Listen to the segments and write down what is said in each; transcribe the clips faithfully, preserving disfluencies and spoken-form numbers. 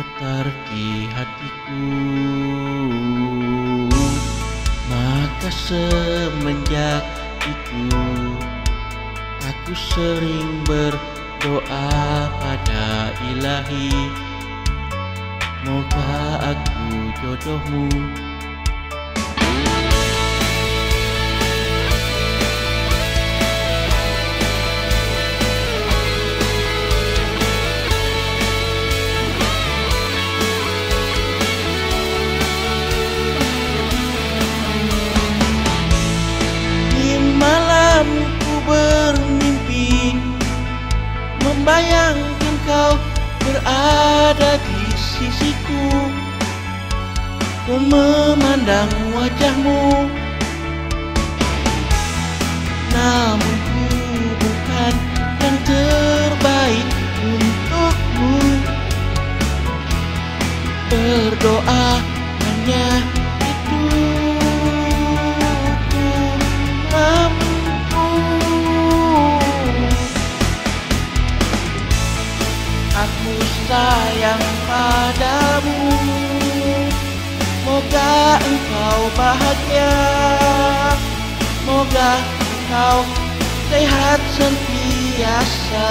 getar di hatiku. Maka semenjak itu aku sering berdoa pada Ilahi, moga aku jodohmu. Ku bermimpi membayangkan kau berada di sisiku, ku memandang wajahmu. Namun ku bukan yang terbaik untukmu. Berdoa hanya itu ku mampu. Aku sayang padamu, moga engkau bahagia, moga engkau sehat senantiasa.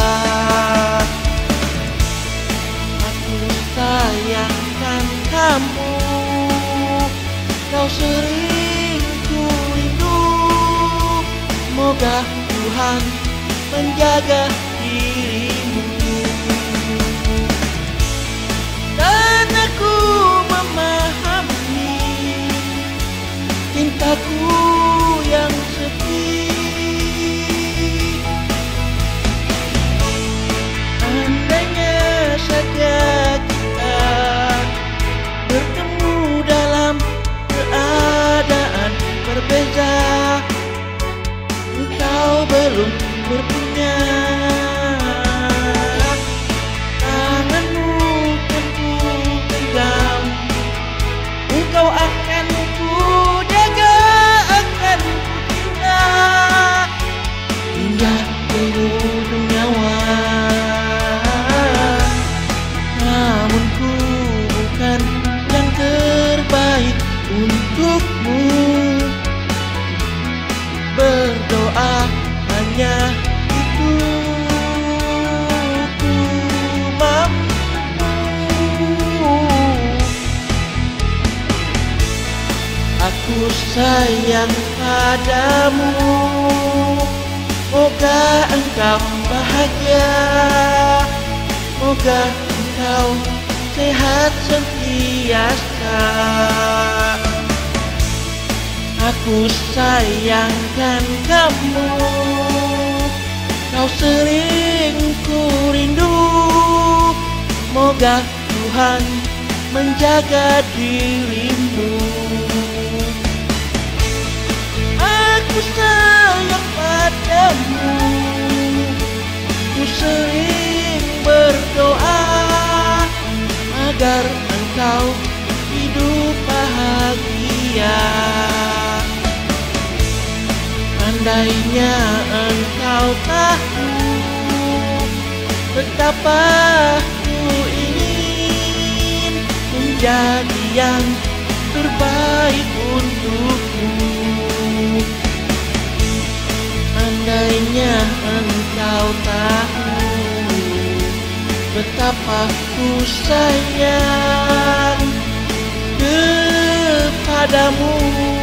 Aku sayangkan kamu, kau sering ku rindu, moga Tuhan menjaga dirimu. Dan aku memahami cintaku yang sepi. Andainya saja kita bertemu dalam keadaan berbeza, engkau belum berpunya. Engkau akan ku jaga, akan ku cinta hingga ujung nyawa. Namun ku bukan yang terbaik untukmu. Berdoa hanya itu ku mampu. Aku sayang padamu, moga engkau bahagia, moga engkau sehat senantiasa. Aku sayangkan kamu, kau sering ku rindu, moga Tuhan menjaga dirimu. Aku sayang padamu, ku sering berdoa agar engkau hidup bahagia. Andainya engkau tahu betapa ku ingin menjadi yang terbaik untukmu. Andainya engkau tahu betapa ku sayang kepadamu.